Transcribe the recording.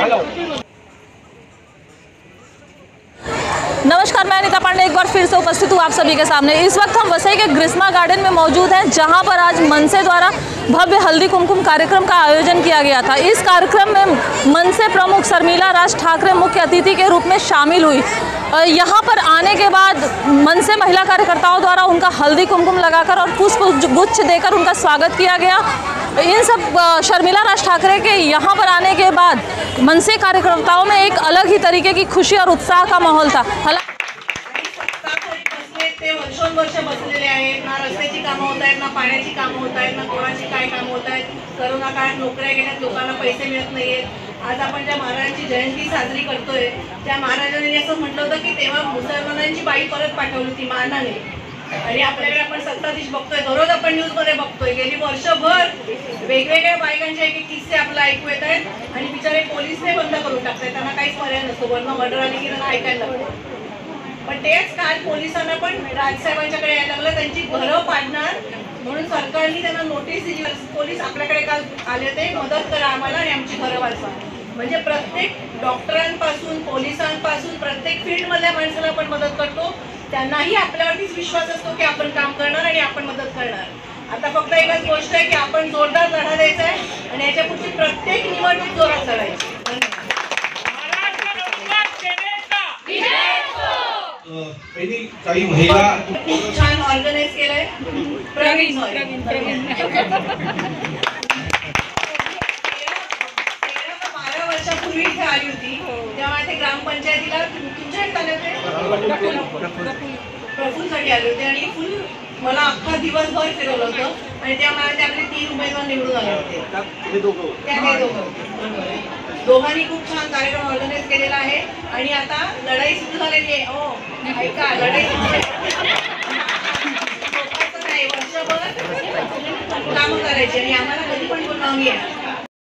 नमस्कार, मैं अनिता पांडे एक बार फिर से उपस्थित हूँ आप सभी के सामने। इस वक्त हम वसई के ग्रीष्मा गार्डन में मौजूद हैं, जहां पर आज मनसे द्वारा भव्य हल्दी कुमकुम कार्यक्रम का आयोजन किया गया था। इस कार्यक्रम में मनसे प्रमुख शर्मिला राज ठाकरे मुख्य अतिथि के रूप में शामिल हुई। यहां पर आने के बाद मनसे महिला कार्यकर्ताओं द्वारा उनका हल्दी कुमकुम लगाकर और पुष्प गुच्छ देकर उनका स्वागत किया गया। इन सब शर्मिला राज ठाकरे के यहाँ पर आने के बाद मनसे कार्यकर्ताओं में एक अलग ही तरीके की खुशी और उत्साह का माहौल था। वर्ष बसलेले आहेत ना, रस्त्याची कामं होत आहेत ना, पाण्याची कामं होत आहेत ना, कोणाची काय कामं होत आहेत। कोरोना काळात नोकऱ्या गेल्यात, लोकांना पैसे मिळत नाहीयेत। आज आपण ज्या महाराजांची जयंती साजरी करतोय, त्या महाराजांनी असं म्हटलं होतं की तेव्हा मुसलमानांची बाई परत पाठवली होती मानाने, आणि आपल्याकडे आपण सत्ताधीश बघतोय, दररोज आपण न्यूजमध्ये बघतोय, गेली वर्षभर वेगवेगळ्या बायकांचे एक किस्से आपल्याला ऐकू येत आहेत आणि बिचारे पोलीस ते बंद करून टाकतात। त्यांना काहीच पर्याय नसतो, वरनं मर्डर आली की त्यांना ऐकायला लागतं। पण तेच काल पोलिसांना पण राजसाहेबांच्याकडे यायला लागलं, त्यांची घरं पाडणार म्हणून सरकारने त्यांना नोटीस दिली। पोलीस आपल्याकडे काल आले होते, मदत करा आम्हाला आणि आमची घरं वाचवा। म्हणजे प्रत्येक डॉक्टरांपासून पोलिसांपासून प्रत्येक फील्डमधल्या माणसाला आपण मदत करतो, त्यांनाही आपल्यावरतीच विश्वास असतो की आपण काम करणार आणि आपण मदत करणार। आता फक्त एकच गोष्ट आहे की आपण जोरदार लढा द्यायचा आहे आणि याच्या पुढची प्रत्येक निवडणूक जोरात लढायची। काही महिला खूप छान ऑर्गनाइज केलंय प्रवीण 12 वर्षापूर्वी इथे आली होती, तेव्हा ते ग्रामपंचायतीला तुमच्या प्रफुलसाठी आले होते आणि फुल मला अख्खा दिवसभर फिरवलं होतं आणि त्या मला आपले 3 उमेदवार निवडून आले होते। दोघांनी खूप छान कार्यक्रम ऑर्गनाइज केलेला आहे आणि आता लढाई सुरू झालेली आहे। हो ऐका, लढाई नाही, वर्षभर कामं करायची आणि आम्हाला कधी पण बोलावणी आहे।